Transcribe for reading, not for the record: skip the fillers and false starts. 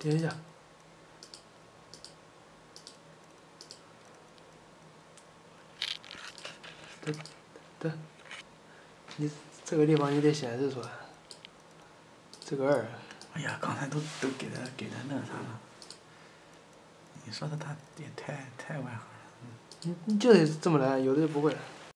点一下。对，你这个地方你得显示出来。这个2。 哎呀，刚才都给他那啥了。你说的他也太外行了。 你就得这么来，有的就不会。